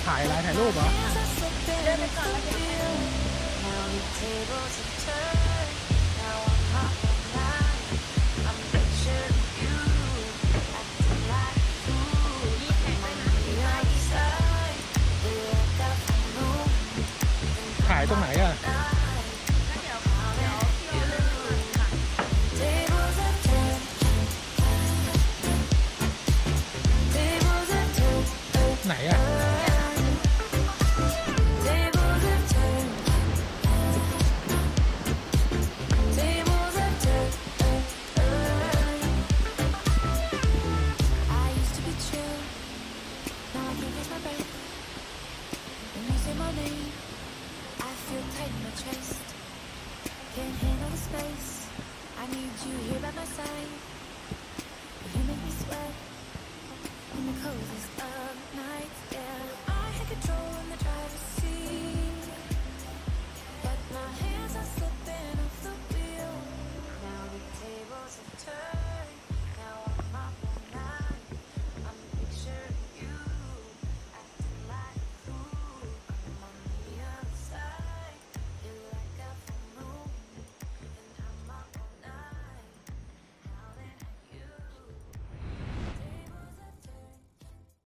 ถ่ายอะไรถ่ายรูปเหรอเดินไปก่อนแล้วเดี๋ยวถ่ายตรงไหนอ่ะไหนอ่ะ Can't handle the space. I need you here by my side. You make me sweat in the coldest of